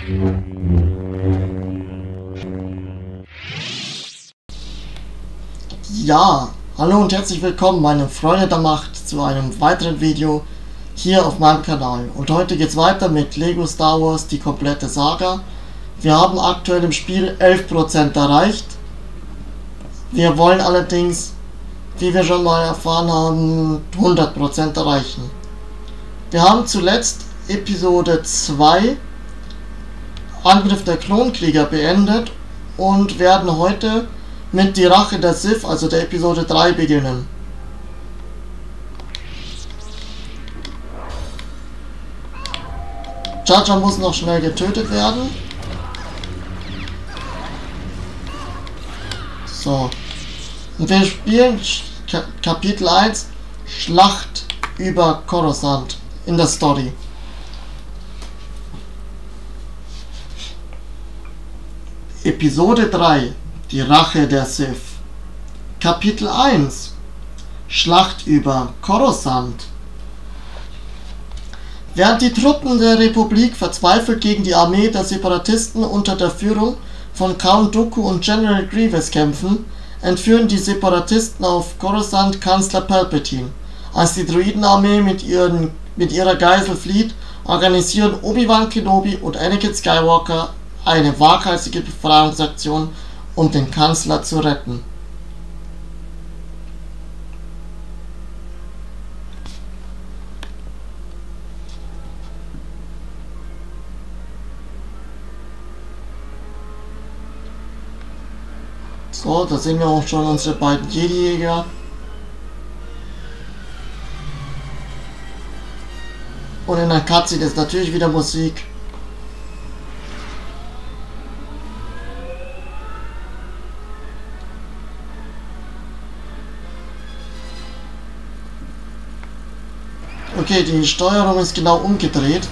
Ja, hallo und herzlich willkommen meine Freunde der Macht zu einem weiteren Video hier auf meinem Kanal. Und heute geht's weiter mit Lego Star Wars, die komplette Saga. Wir haben aktuell im Spiel 11% erreicht. Wir wollen allerdings, wie wir schon mal erfahren haben, 100% erreichen. Wir haben zuletzt Episode 2, Angriff der Klonkrieger, beendet und werden heute mit die Rache der Sith, also der Episode 3, beginnen. Jar Jar muss noch schnell getötet werden. So. Und wir spielen Kapitel 1, Schlacht über Coruscant in der Story. Episode 3, die Rache der Sith. Kapitel 1, Schlacht über Coruscant. Während die Truppen der Republik verzweifelt gegen die Armee der Separatisten unter der Führung von Count Dooku und General Grievous kämpfen, entführen die Separatisten auf Coruscant Kanzler Palpatine. Als die Droidenarmee mit ihrer Geisel flieht, organisieren Obi-Wan Kenobi und Anakin Skywalker eine waghalsige Befreiungsaktion, um den Kanzler zu retten. So, da sehen wir auch schon unsere beiden Jedi-Jäger. Und in der Cutscene ist natürlich wieder Musik. Okay, die Steuerung ist genau umgedreht.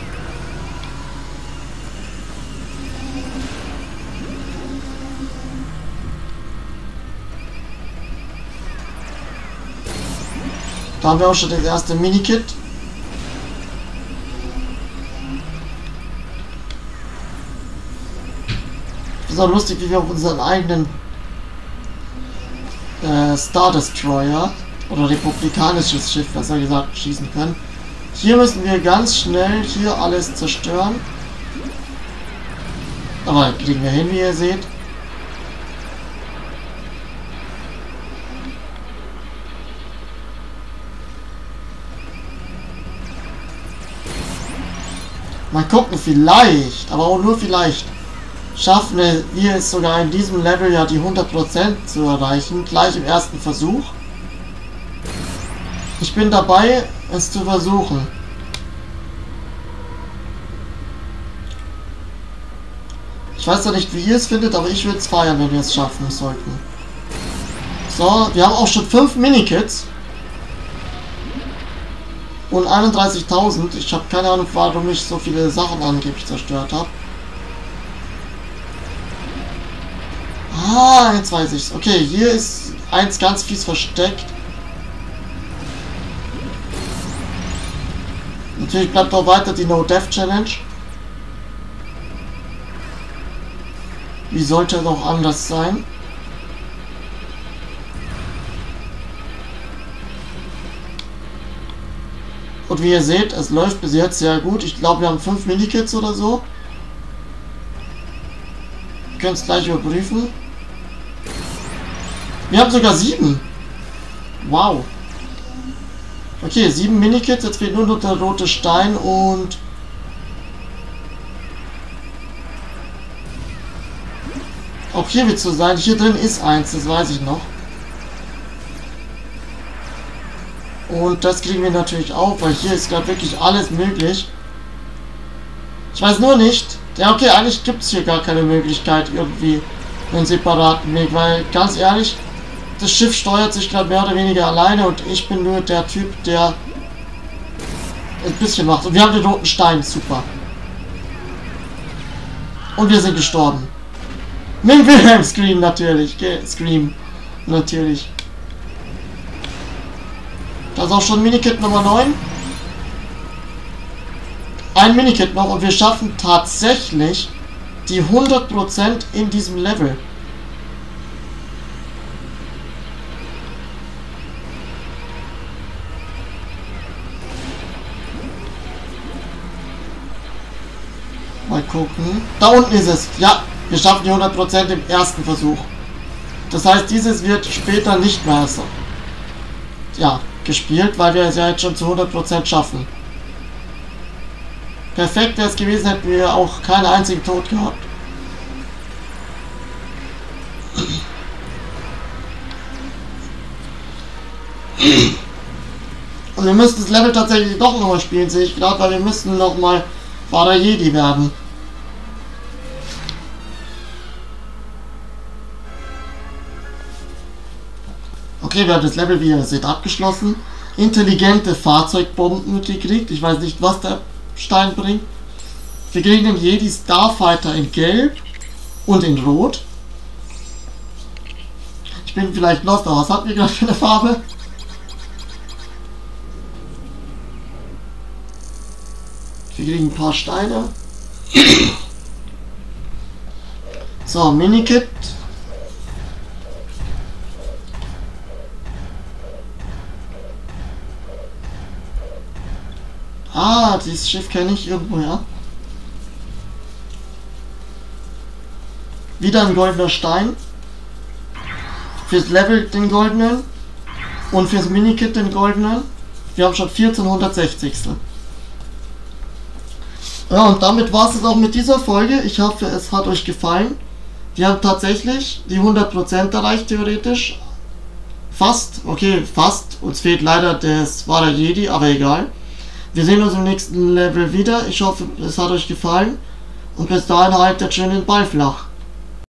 Da haben wir auch schon das erste Minikit. Das ist auch lustig, wie wir auf unseren eigenen Star Destroyer oder republikanisches Schiff, besser gesagt, schießen können. Hier müssen wir ganz schnell hier alles zerstören. Aber kriegen wir hin, wie ihr seht. Mal gucken, vielleicht, aber auch nur vielleicht, schaffen wir es sogar in diesem Level ja die 100% zu erreichen, gleich im ersten Versuch. Ich bin dabei, es zu versuchen. Ich weiß noch nicht, wie ihr es findet, aber ich würde es feiern, wenn wir es schaffen sollten. So, wir haben auch schon 5 Minikits. Und 31.000. Ich habe keine Ahnung, warum ich so viele Sachen angeblich zerstört habe. Ah, jetzt weiß ich's. Okay, hier ist eins ganz fies versteckt. Natürlich bleibt auch weiter die No-Death-Challenge. Wie sollte es auch anders sein? Und wie ihr seht, es läuft bis jetzt sehr gut. Ich glaube, wir haben 5 Minikits oder so. Wir können es gleich überprüfen. Wir haben sogar 7. Wow. Okay, 7 Minikits. Jetzt fehlt nur noch der rote Stein und... Auch hier wird es so sein. Hier drin ist eins, das weiß ich noch. Und das kriegen wir natürlich auch, weil hier ist gerade wirklich alles möglich. Ich weiß nur nicht. Ja, okay, eigentlich gibt es hier gar keine Möglichkeit, irgendwie einen separaten Weg, weil ganz ehrlich, das Schiff steuert sich gerade mehr oder weniger alleine und ich bin nur der Typ, der ein bisschen macht. Und wir haben den roten Stein, super. Und wir sind gestorben. Mit Wilhelm Scream natürlich. Scream. Natürlich. Das ist auch schon Minikit Nummer 9. Ein Minikit noch und wir schaffen tatsächlich die 100% in diesem Level. Mal gucken. Da unten ist es. Ja, wir schaffen die 100% im ersten Versuch. Das heißt, dieses wird später nicht mehr so, ja, gespielt, weil wir es ja jetzt schon zu 100% schaffen. Perfekt wäre es gewesen, hätten wir auch keinen einzigen Tod gehabt. Und wir müssen das Level tatsächlich doch nochmal spielen, sehe ich gerade, weil wir müssen nochmal Vater Jedi werden. Okay, wir haben das Level, wie ihr seht, abgeschlossen. Intelligente Fahrzeugbomben gekriegt. Ich weiß nicht, was der Stein bringt. Wir kriegen den Jedi Starfighter in Gelb und in Rot. Ich bin vielleicht lost, aber was hatten wir gerade für eine Farbe? Wir kriegen ein paar Steine. So, Minikit. Ah, dieses Schiff kenne ich irgendwo, ja. Wieder ein goldener Stein. Fürs Level den goldenen. Und fürs Minikit den goldenen. Wir haben schon 1460. Ja, und damit war es auch mit dieser Folge. Ich hoffe, es hat euch gefallen. Wir haben tatsächlich die 100% erreicht, theoretisch. Fast, okay, fast. Uns fehlt leider das wahre Jedi, aber egal. Wir sehen uns im nächsten Level wieder. Ich hoffe, es hat euch gefallen. Und bis dahin haltet schön den Ball flach.